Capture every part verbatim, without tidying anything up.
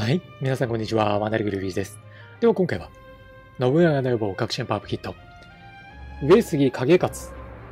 はい。皆さんこんにちは。ワンダルグルビーです。では今回は、信長の野望革新パワーアップキット。上杉景勝。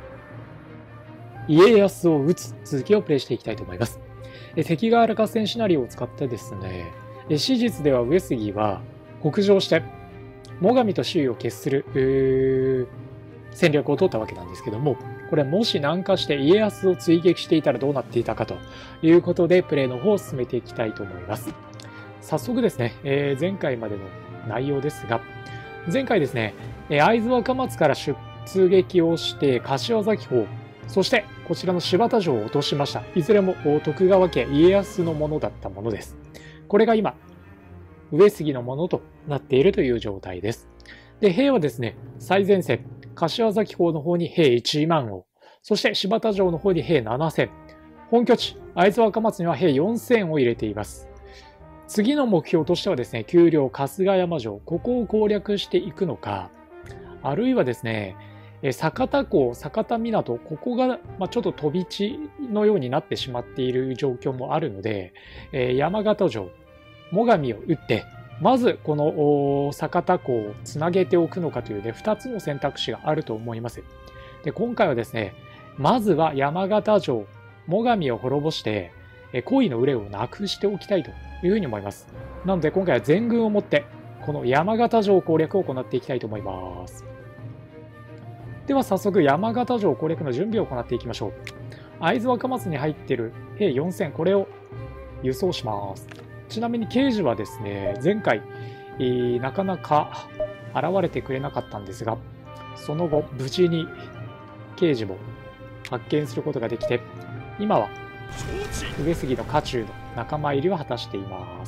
家康を討つ続きをプレイしていきたいと思います。え関ヶ原合戦シナリオを使ってですね、え史実では上杉は北上して、最上と周囲を決する戦略を取ったわけなんですけども、これもし南下して家康を追撃していたらどうなっていたかということで、プレイの方を進めていきたいと思います。早速ですね、えー、前回までの内容ですが、前回ですね、会津若松から出撃をして柏崎砲、そしてこちらの柴田城を落としました。いずれも徳川家家康のものだったものです。これが今、上杉のものとなっているという状態です。で、兵はですね、最前線、柏崎砲の方に兵いちまんを、そして柴田城の方に兵ななせん、本拠地、会津若松には兵よんせんを入れています。次の目標としてはですね、丘陵春日山城、ここを攻略していくのか、あるいはですね、酒田港、酒田港、ここが、まあ、ちょっと飛び地のようになってしまっている状況もあるので、山形城、最上を撃って、まずこの酒田港をつなげておくのかというね、ふたつの選択肢があると思います。で、今回はですね、まずは山形城、最上を滅ぼして、恋の憂いをなくしておきたいというふうに思います。なので今回は全軍をもってこの山形城攻略を行っていきたいと思います。では早速山形城攻略の準備を行っていきましょう。会津若松に入っている兵よんせん、これを輸送します。ちなみに刑事はですね、前回、えー、なかなか現れてくれなかったんですが、その後無事に刑事も発見することができて、今は上杉の家中の仲間入りを果たしています。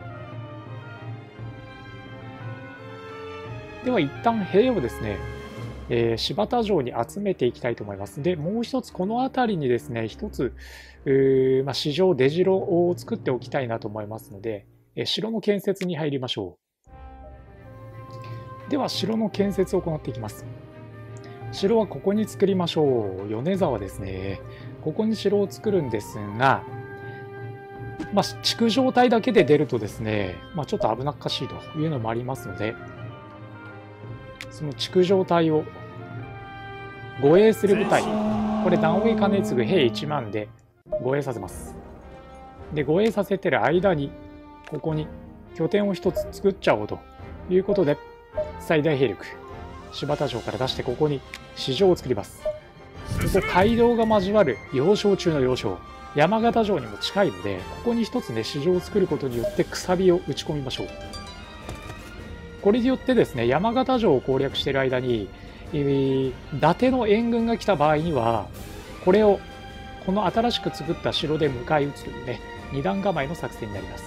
では一旦兵をですね、えー、柴田城に集めていきたいと思います。で、もう一つこの辺りにですね、一つ、まあ、市場出城を作っておきたいなと思いますので、えー、城の建設に入りましょう。では城の建設を行っていきます。城はここに作りましょう。米沢ですね。ここに城を作るんですが、まあ、築城帯だけで出るとですね、まあ、ちょっと危なっかしいというのもありますので、その築城帯を護衛する部隊、これ段上兼次兵いちまんで護衛させます。で、護衛させてる間に、ここに拠点を一つ作っちゃおうということで、最大兵力、柴田城から出してここに市場を作ります。ここ街道が交わる要衝中の要衝、山形城にも近いので、ここに一つね、市場を作ることによってくさびを打ち込みましょう。これによってですね、山形城を攻略している間に、えー、伊達の援軍が来た場合には、これをこの新しく作った城で迎え撃つというね、二段構えの作戦になります。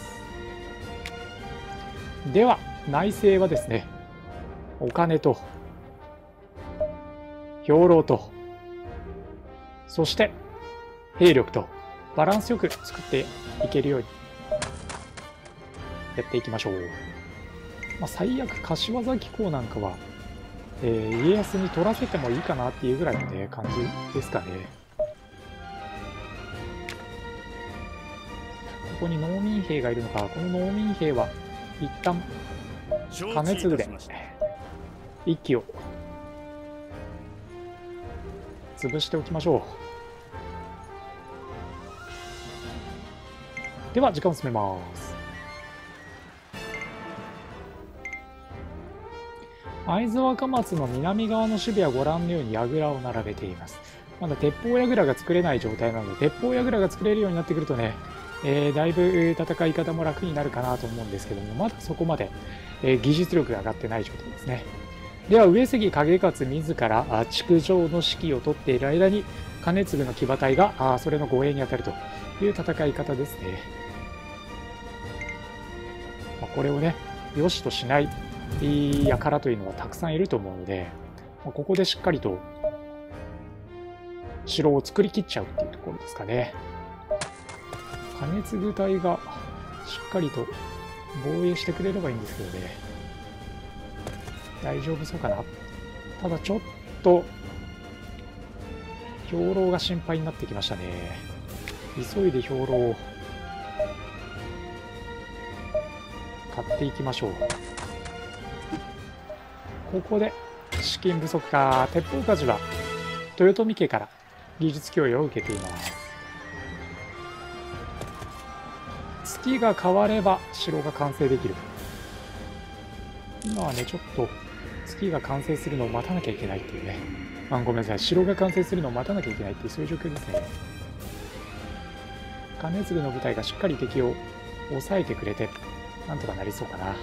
では内政はですね、お金と兵糧と、そして兵力とバランスよく作っていけるようにやっていきましょう。まあ、最悪柏崎港なんかは、えー、家康に取らせてもいいかなっていうぐらいの、ね、感じですかね。ここに農民兵がいるのか。この農民兵は一旦金継ぐで一騎を潰しておきましょう。では時間を進めます。会津若松の南側の守備はご覧のように櫓を並べています。まだ鉄砲櫓が作れない状態なので、鉄砲櫓が作れるようになってくるとね、えー、だいぶ戦い方も楽になるかなと思うんですけども、まだそこまで、えー、技術力が上がってない状態ですね。では上杉景勝自ら築城の指揮を取っている間に、兼次の騎馬隊があそれの護衛に当たるという戦い方ですね。まあ、これをね、良しとしない輩というのはたくさんいると思うので、まあ、ここでしっかりと城を作り切っちゃうっていうところですかね。兼次隊がしっかりと防衛してくれればいいんですけどね。大丈夫そうかな。ただちょっと兵糧が心配になってきましたね。急いで兵糧を買っていきましょう。ここで資金不足か。鉄砲鍛冶は豊臣家から技術供与を受けています。月が変われば城が完成できる。今はねちょっと月が完成するのを待たなきゃいけないっていうね、あ、ごめんなさい、城が完成するのを待たなきゃいけないっていう、そういう状況ですね。金継の部隊がしっかり敵を抑えてくれてなんとかなりそうかな。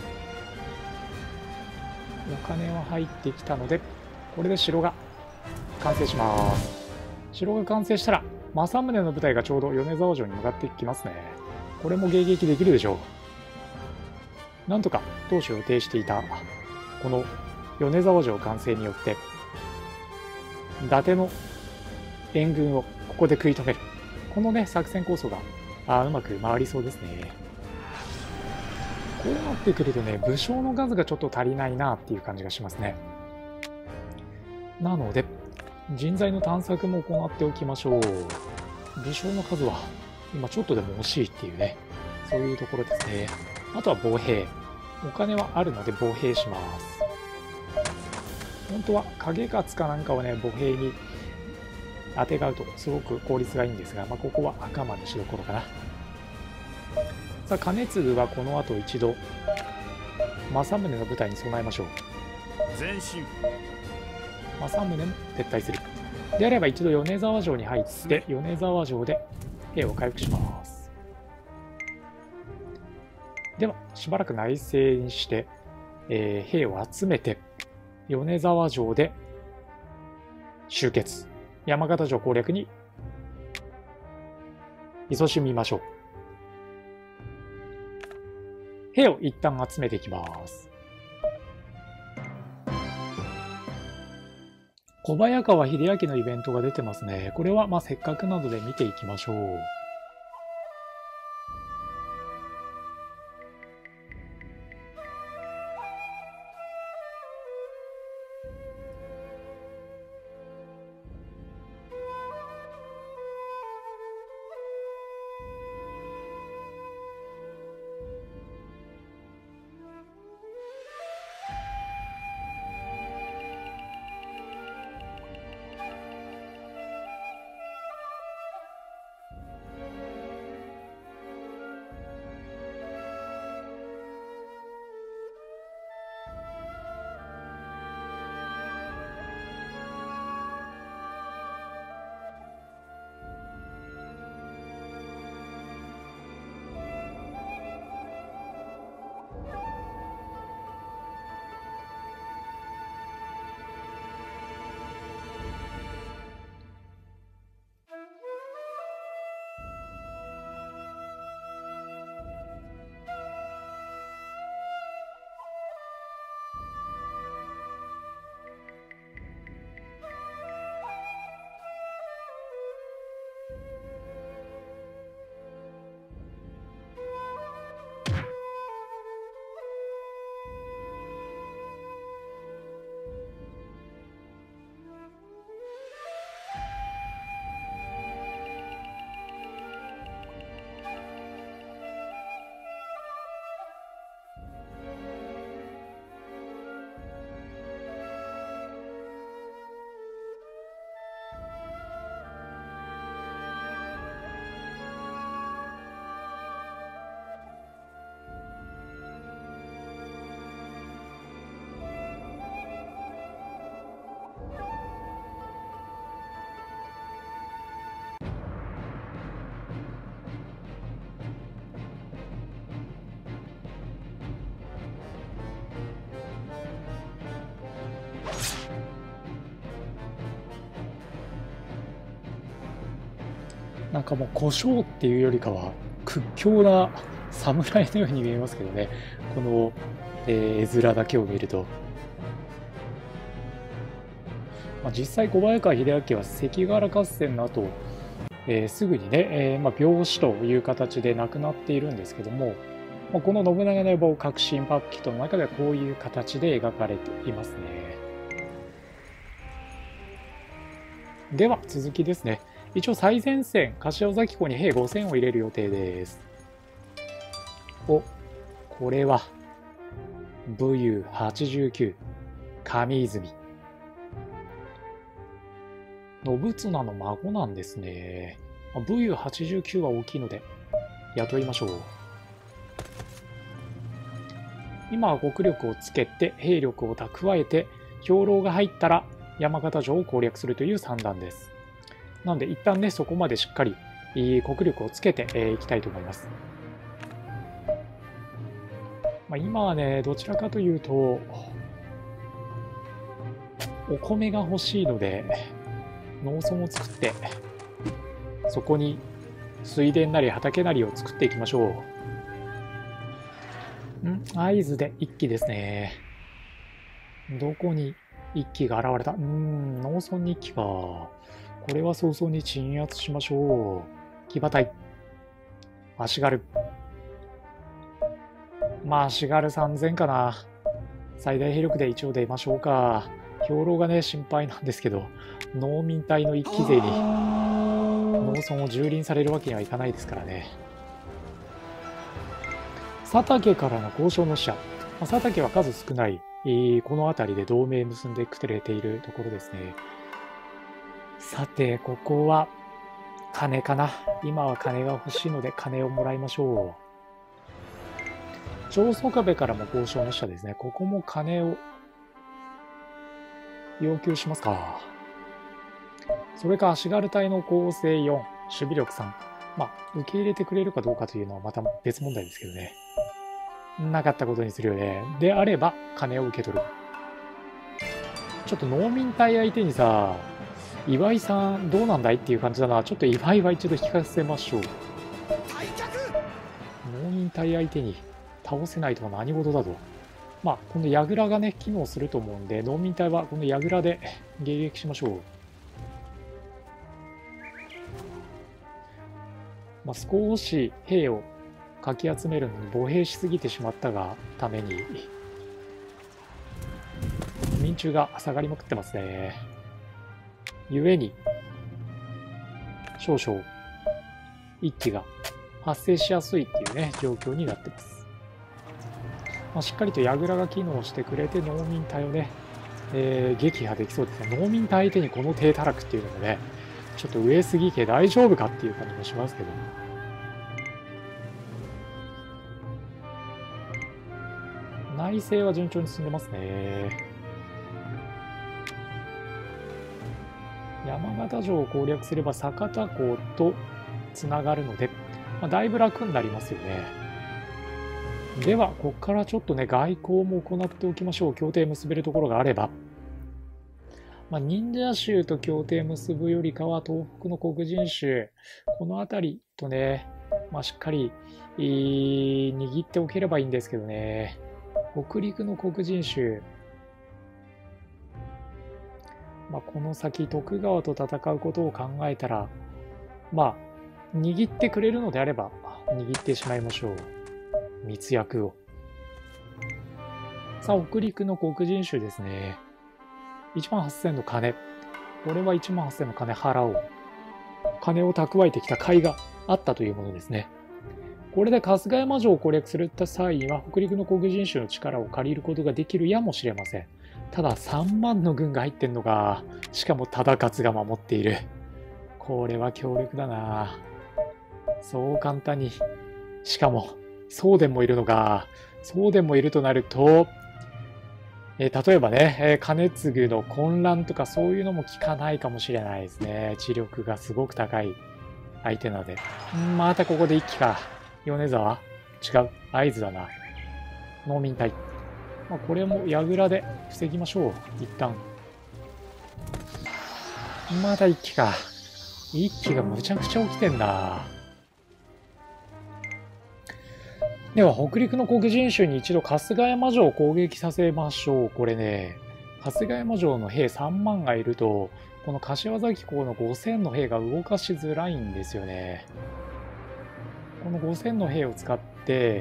お金は入ってきたのでこれで城が完成します。城が完成したら政宗の部隊がちょうど米沢城に向かってきますね。これも迎撃できるでしょう。なんとか当初予定していたこの米沢城完成によって伊達の援軍をここで食い止める、このね作戦構想があうまく回りそうですね。こうなってくるとね武将の数がちょっと足りないなっていう感じがしますね。なので人材の探索も行っておきましょう。武将の数は今ちょっとでも欲しいっていうね、そういうところですね。あとは防兵、お金はあるので防兵します。本当は影勝かなんかはね歩兵に当てがうとすごく効率がいいんですが、まあ、ここは赤間のしどころかな。さあ兼続はこの後一度政宗の部隊に備えましょう。 前進。 政宗も撤退する。であれば一度米沢城に入って米沢城で兵を回復します。ではしばらく内政にして、えー、兵を集めて米沢城で集結、山形城攻略に勤しみましょう。兵を一旦集めていきます。小早川秀明のイベントが出てますね。これはまあせっかくなので見ていきましょう。なんかもう胡椒っていうよりかは屈強な侍のように見えますけどね、この、えー、絵面だけを見ると。まあ、実際小早川秀明は関ヶ原合戦の後、えー、すぐにね、えーまあ、病死という形で亡くなっているんですけども、まあ、この信長の野望革新パッキットの中ではこういう形で描かれていますね。では続きですね。一応最前線柏崎港に兵ごせんを入れる予定です。お、 これは武勇はちじゅうきゅう、上泉。信綱の孫なんですね。武勇はちじゅうきゅうは大きいので雇いましょう。今は国力をつけて兵力を蓄えて兵糧が入ったら山形城を攻略するという算段です。なので一旦ねそこまでしっかり国力をつけてい、えー、きたいと思います。まあ、今はねどちらかというとお米が欲しいので農村を作ってそこに水田なり畑なりを作っていきましょう。ん会津で一揆ですね。どこに一揆が現れた。うーん農村に一揆か。これは早々に鎮圧しましょう。騎馬隊足軽。まあ足軽さんぜんかな。最大兵力で一応出ましょうか。兵糧がね心配なんですけど、農民隊の一揆勢に農村を蹂躙されるわけにはいかないですからね。佐竹からの交渉の使者。佐竹は数少ない、えー、この辺りで同盟結んでくれているところですね。さてここは金かな。今は金が欲しいので金をもらいましょう。長宗我部からも交渉の使者ですね。ここも金を要求しますか。それか足軽隊の構成よん、守備力さん。まあ受け入れてくれるかどうかというのはまた別問題ですけどね。なかったことにするよね。であれば金を受け取る。ちょっと農民隊相手にさ、岩井さんどうなんだいっていう感じだな。ちょっと岩井は一度引かせましょう。農民隊相手に倒せないとは何事だと。まあこの櫓がね機能すると思うんで、農民隊はこの櫓で迎撃しましょう。まあ、少し兵をかき集めるのに歩兵しすぎてしまったがために民衆が下がりまくってますね。故に少々一揆が発生しやすいっていうね状況になってます。まあ、しっかりと櫓が機能してくれて農民隊をね、えー、撃破できそうですね。農民隊相手にこの低たらくっていうのもね、ちょっと上杉家大丈夫かっていう感じもしますけど。内政は順調に進んでますね。山形城を攻略すれば酒田港とつながるので、まあ、だいぶ楽になりますよね。ではここからちょっとね外交も行っておきましょう。協定結べるところがあれば。まあ、忍者州と協定結ぶよりかは東北の黒人州この辺りとね、まあ、しっかり、えー、握っておければいいんですけどね。北陸の黒人州、まあ、この先徳川と戦うことを考えたらまあ握ってくれるのであれば握ってしまいましょう。密約を。さあ北陸の黒人州ですね。いちまんはっせんの金。これはいちまんはっせんの金払おう。金を蓄えてきた甲斐があったというものですね。これで春日山城を攻略する際には北陸の黒人衆の力を借りることができるやもしれません。たださんまんの軍が入ってんのか。しかも忠勝が守っている。これは強力だな。そう簡単に。しかも送電もいるのか。送電もいるとなると、えー、例えばね、えー、兼続の混乱とかそういうのも効かないかもしれないですね。知力がすごく高い相手なので。んまたここで一気か。米沢違う。会津だな。農民隊。まあ、これも櫓で防ぎましょう。一旦。また一気か。一気がむちゃくちゃ起きてんだ。では北陸の黒人衆に一度春日山城を攻撃させましょう。これね、春日山城の兵さんまんがいると、この柏崎港のごせんの兵が動かしづらいんですよね。このごせんの兵を使って、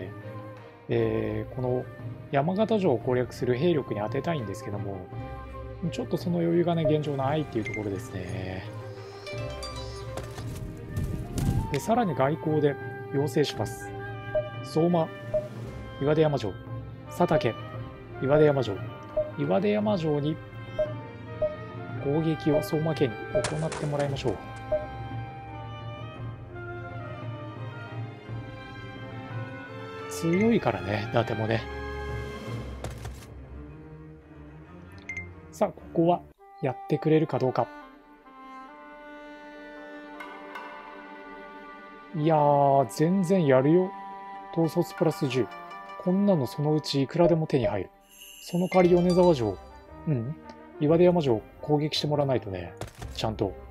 えー、この山形城を攻略する兵力に当てたいんですけども、ちょっとその余裕がね、現状ないっていうところですね。で、さらに外交で要請します。相馬、 岩出山城、佐竹、岩出山城、岩出山城に攻撃を相馬家に行ってもらいましょう。強いからね、伊達もね。さあ、ここはやってくれるかどうか。いやー、全然やるよ。統率プラスじゅう。こんなのそのうちいくらでも手に入る。その代わり米沢城、うん、岩出山城攻撃してもらわないとね、ちゃんと。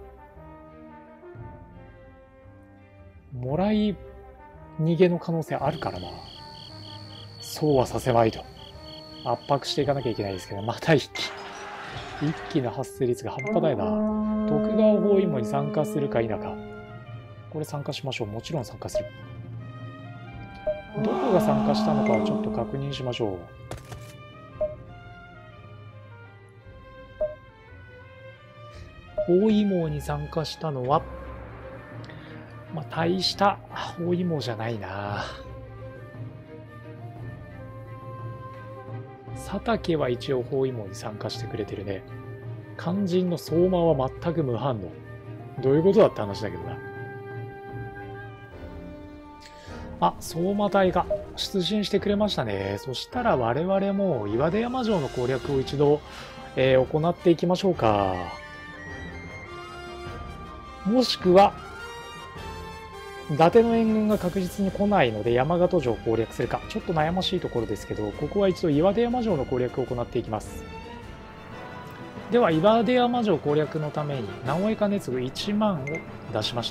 もらい逃げの可能性あるからな。そうはさせまいと。圧迫していかなきゃいけないですけど、また一気。一気の発生率が半端ないな。徳川包囲網に参加するか否か。これ参加しましょう。もちろん参加する。どこが参加したのかはちょっと確認しましょう。包囲網に参加したのは、まあ、大した包囲網じゃないな。佐竹は一応包囲網に参加してくれてるね。肝心の相馬は全く無反応。どういうことだって話だけどな。あ、相馬隊が出陣してくれましたね。そしたら我々も岩出山城の攻略を一度、えー、行っていきましょうか。もしくは、伊達の援軍が確実に来ないので山形城を攻略するか。ちょっと悩ましいところですけど、ここは一度岩出山城の攻略を行っていきます。では、岩出山城攻略のために、直江兼続いちまんを出しました。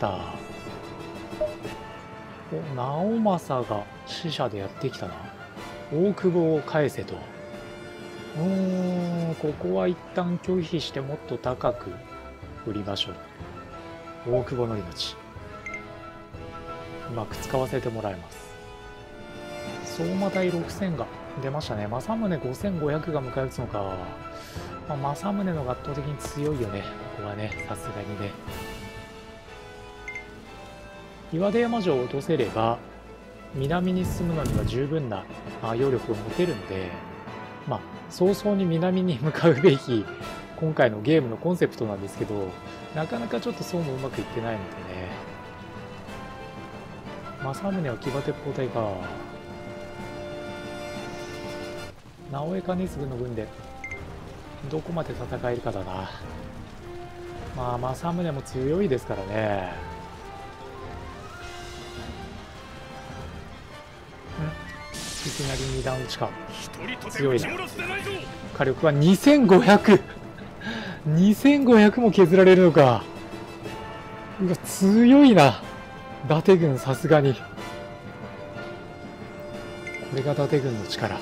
お、直政が死者でやってきたな。大久保を返せと。うーん、ここは一旦拒否してもっと高く売りましょう。大久保則之。うまく使わせてもらいます。相馬隊ろくせんが出ましたね。政宗ごせんごひゃくが迎え撃つのか。まあ、政宗のが圧倒的に強いよね。ここはね、さすがにね。岩出山城を落とせれば、南に進むのには十分な揚力を持てるので、まあ、早々に南に向かうべき、今回のゲームのコンセプトなんですけど、なかなかちょっとそうもうまくいってないのでね。政宗は騎馬鉄砲隊か。直江兼続の軍でどこまで戦えるかだな。まあ政宗も強いですからね。うん、いきなり二段打ちか。強いな。火力はにせんごひゃく にせんごひゃくも削られるのか。うわ、強いな。伊達軍、さすがに。これが伊達軍の力。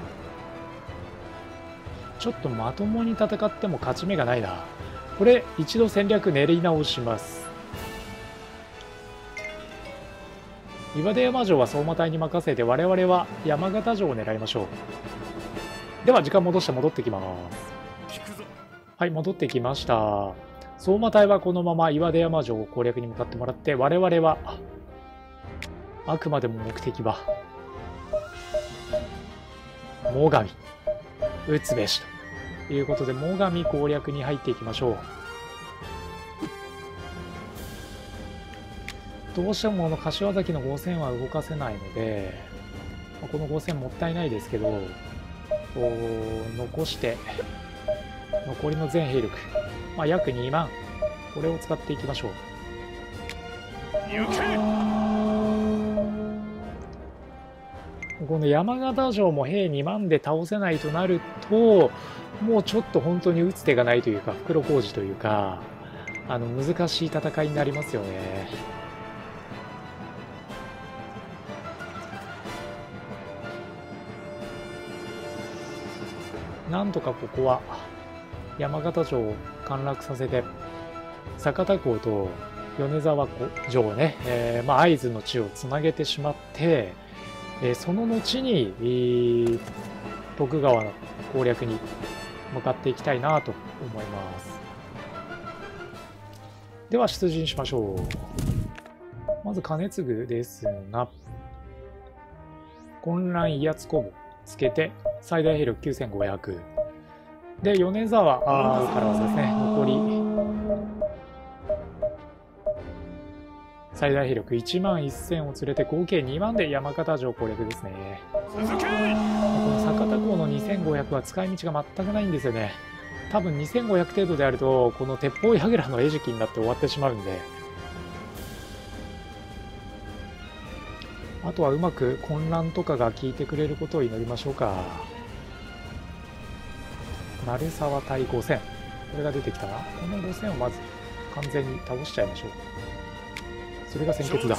ちょっとまともに戦っても勝ち目がないな。これ、一度戦略練り直します。岩出山城は相馬隊に任せて、我々は山形城を狙いましょう。では、時間戻して戻ってきます。はい、戻ってきました。相馬隊はこのまま岩出山城を攻略に向かってもらって、我々はあくまでも目的は最上打つべしということで、最上攻略に入っていきましょう。どうしてもこの柏崎のごせんは動かせないので、このごせんもったいないですけど、こう残して残りの全兵力、まあ、約にまん、これを使っていきましょう。この山形城も兵にまんで倒せないとなると、もうちょっと本当に打つ手がないというか、袋小路というか、あの難しい戦いになりますよね。なんとかここは山形城を陥落させて、酒田港と米沢城をね、えーまあ、会津の地をつなげてしまって、えー、その後に、えー、徳川の攻略に向かっていきたいなと思います。では出陣しましょう。まず兼続ですが、 混乱威圧コブつけて最大兵力きゅうせんごひゃくで、米沢あからはですね、残り最大兵力いちまんせんを連れて合計にまんで山形城攻略ですね。この酒田港のにせんごひゃくは使い道が全くないんですよね。多分にせんごひゃく程度であるとこの鉄砲櫓の餌食になって終わってしまうんで、あとはうまく混乱とかが効いてくれることを祈りましょうか。鳴沢隊ごせん、これが出てきたな。このごせんをまず完全に倒しちゃいましょう。それが先決だ。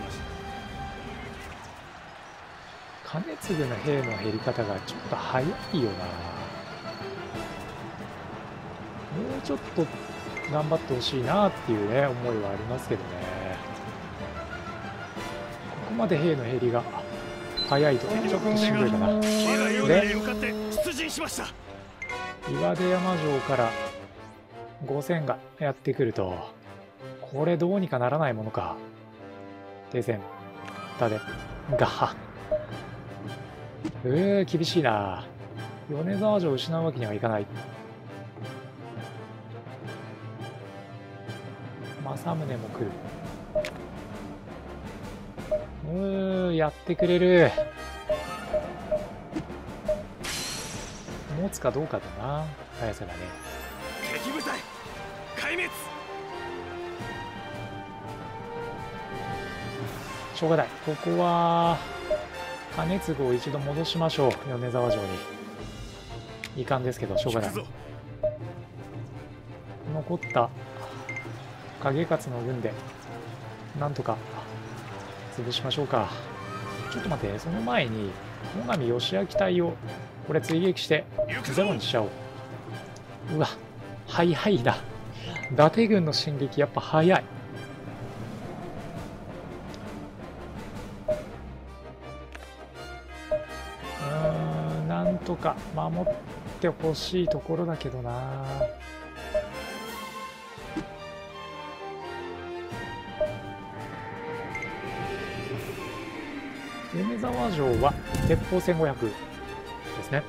金継の兵の減り方がちょっと早いよな。もうちょっと頑張ってほしいなっていうね思いはありますけどね。ここまで兵の減りが早いとちょっとしんどいかな。で、岩出山城からごせんがやってくると、これどうにかならないものか。停戦立てガハうー厳しいな。米沢城を失うわけにはいかない。政宗も来る。うーやってくれる。持つかどうかだな、速さがね。敵部隊壊滅。しょうがない。ここは金継を一度戻しましょう。米沢城に遺憾ですけどしょうがない。残った景勝の軍でなんとか潰しましょうか。ちょっと待って、その前に最上義明隊をこれ追撃してゼロにしちゃおう。うわ早いな。伊達軍の進撃やっぱ早い。うーんなんとか守ってほしいところだけどな。米沢城は鉄砲せんごひゃくですね。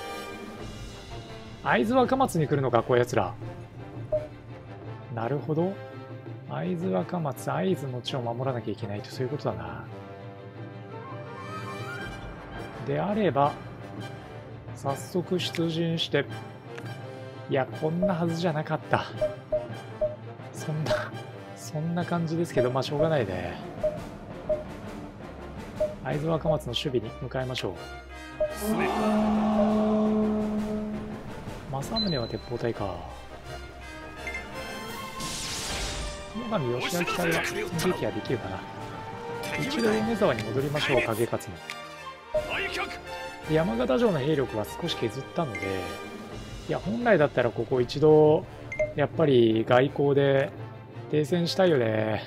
会津若松に来るのかこういうやつら。なるほど。会津若松、会津の地を守らなきゃいけないと、そういうことだな。であれば早速出陣して、いやこんなはずじゃなかった。そんなそんな感じですけど、まあしょうがないね。会津若松の守備に向かいましょう。政宗は鉄砲隊か。最上義明隊は進撃はできるかな。一度米沢に戻りましょう。景勝も山形城の兵力は少し削ったので、いや本来だったらここ一度やっぱり外交で停戦したいよね。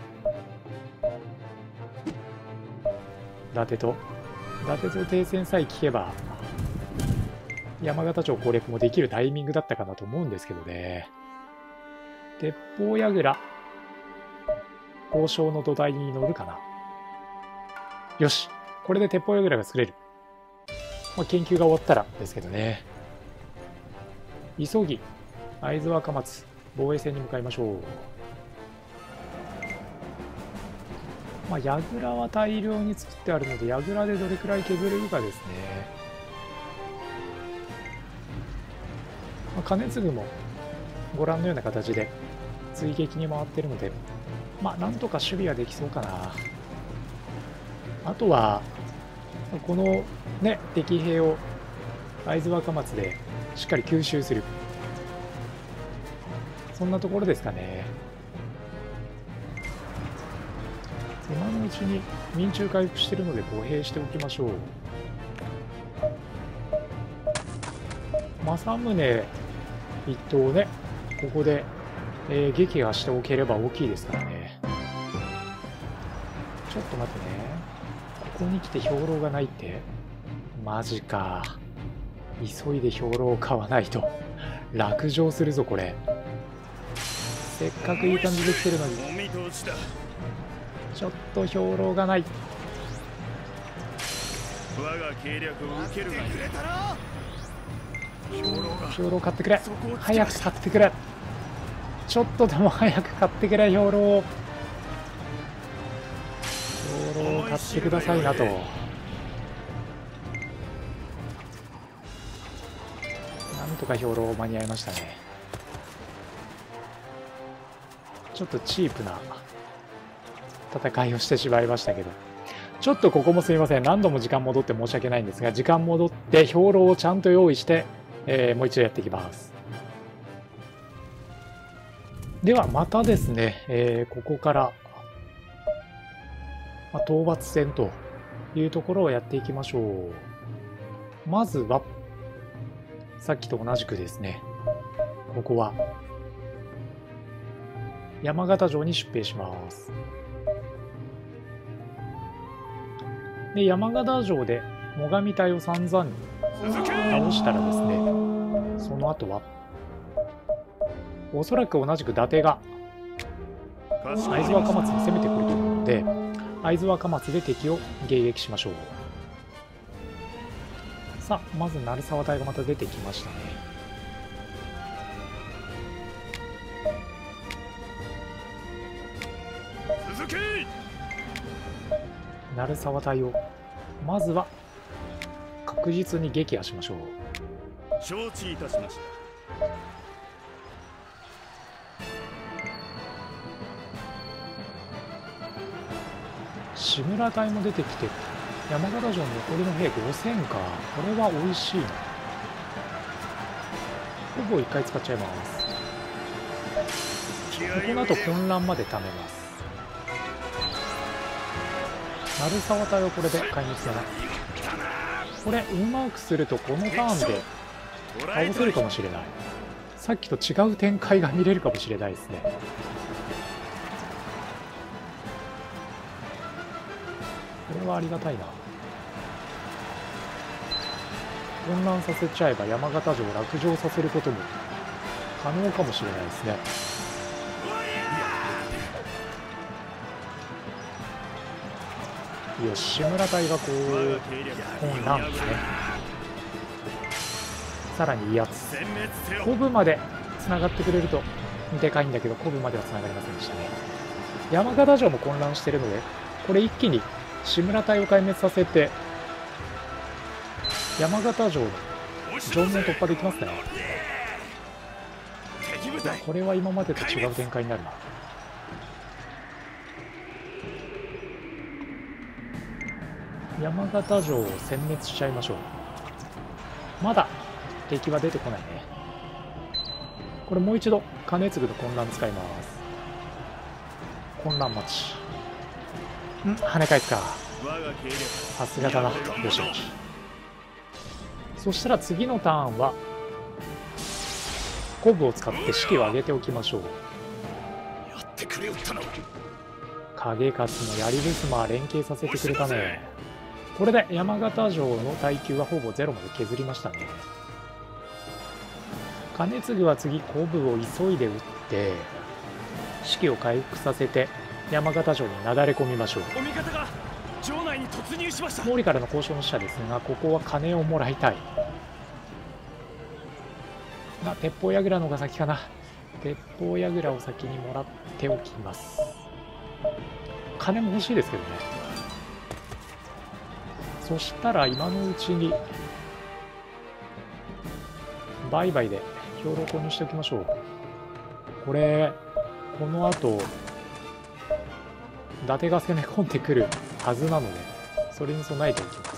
伊達と伊達と停戦さえ聞けば山形城攻略もできるタイミングだったかなと思うんですけどね。鉄砲櫓交渉の土台に乗るかな。よし、これで鉄砲櫓が作れる。まあ、研究が終わったらですけどね。急ぎ会津若松防衛戦に向かいましょう。まあ、櫓は大量に作ってあるので、櫓でどれくらい削れるかですね。まあ、金継もご覧のような形で追撃に回ってるので、まあ、なんとか守備はできそうかな。あとは、このね、敵兵を会津若松でしっかり吸収する。そんなところですかね。今のうちに民衆回復してるので歩兵しておきましょう。政宗一党ね、ここで、えー、撃破しておければ大きいですからね。ちょっと待ってね。ここに来て兵糧がないって？マジか。急いで兵糧を買わないと落城するぞこれ。せっかくいい感じで来てるのに。ちょっと兵糧がない。 我が計略を受けるがいい。 兵糧買ってくれ。早く買ってくれ。ちょっとでも早く買ってくれ、兵糧。兵糧を買ってくださいなと。なんとか兵糧間に合いましたね。ちょっとチープな戦いをしてしまいましたけど、ちょっとここもすみません。何度も時間戻って申し訳ないんですが、時間戻って兵糧をちゃんと用意して、えー、もう一度やっていきます。ではまたですね、えー、ここから、まあ、討伐戦というところをやっていきましょう。まずはさっきと同じくですね、ここは山形城に出兵します。で、山形城で最上隊を散々に倒したらですね、その後はおそらく同じく伊達が会津若松に攻めてくると思うので、会津若松で敵を迎撃しましょう。さあ、まず鳴沢隊がまた出てきましたね。鳴沢隊をまずは確実に撃破しましょう。 承知いたしました。 志村隊も出てきて、山形城の残りの兵ごせんか。これは美味しいな。ほぼいっかい使っちゃいます。この後混乱まで貯めます。鳴沢隊はこれで壊滅だな。これうまくするとこのターンで倒せるかもしれない。さっきと違う展開が見れるかもしれないですね。これはありがたいな。混乱させちゃえば山形城を落城させることも可能かもしれないですね。よし、志村隊がこう混乱ですね。さらに威圧、コブまでつながってくれるとでかいんだけど、コブまではつながりませんでしたね。山形城も混乱してるので、これ一気に志村隊を壊滅させて山形城の城門突破できますね。これは今までと違う展開になるな。山形城を殲滅しちゃいましょう。まだ敵は出てこないね。これもう一度兼続の混乱使います。混乱待ち。ん、跳ね返すか。さすがだな。よしよし。そしたら次のターンはコブを使って士気を上げておきましょう。 やってくれよったな。 影勝も槍衾連携させてくれたね。これで山形城の耐久はほぼゼロまで削りましたね。兼続は次コブを急いで打って士気を回復させて山形城になだれ込みましょう。 お味方が城内に突入しました。 毛利からの交渉の使者ですが、ここは金をもらいたい。あ、鉄砲櫓の方が先かな。鉄砲櫓を先にもらっておきます。金も欲しいですけどね。そしたら今のうちに売買で兵糧購入しておきましょう。これこの後伊達が攻め込んでくるはずなので、それに備えておきます。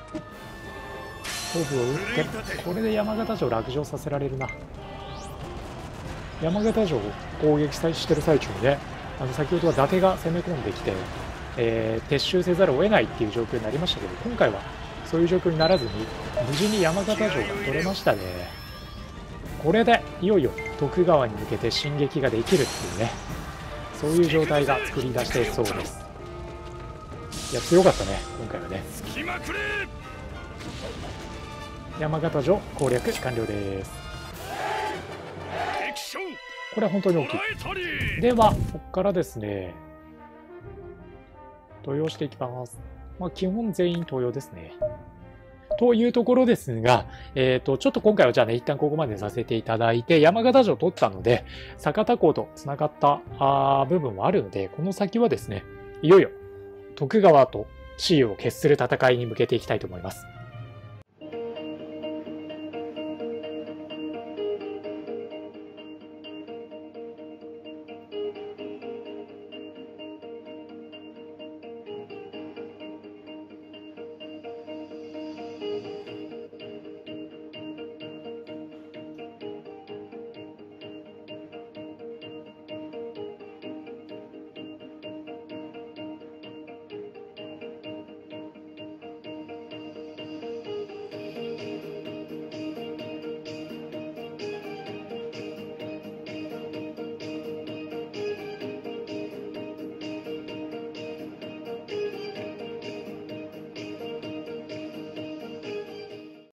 頭部を打ってこれで山形城落城させられるな。山形城を攻撃してる最中にね、あの先ほどは伊達が攻め込んできて、えー、撤収せざるを得ないっていう状況になりましたけど、今回はそういう状況にならずに無事に山形城が取れましたね。これでいよいよ徳川に向けて進撃ができるっていうね、そういう状態が作り出してそうです。いや、強かったね今回はね。山形城攻略完了です。これは本当に大きい。ではここからですね、登用していきます。 まあ、基本全員東洋ですね。というところですが、えっと、ちょっと今回はじゃあね、一旦ここまでさせていただいて、山形城を取ったので、酒田港と繋がったあ部分もあるので、この先はですね、いよいよ徳川と雌雄を決する戦いに向けていきたいと思います。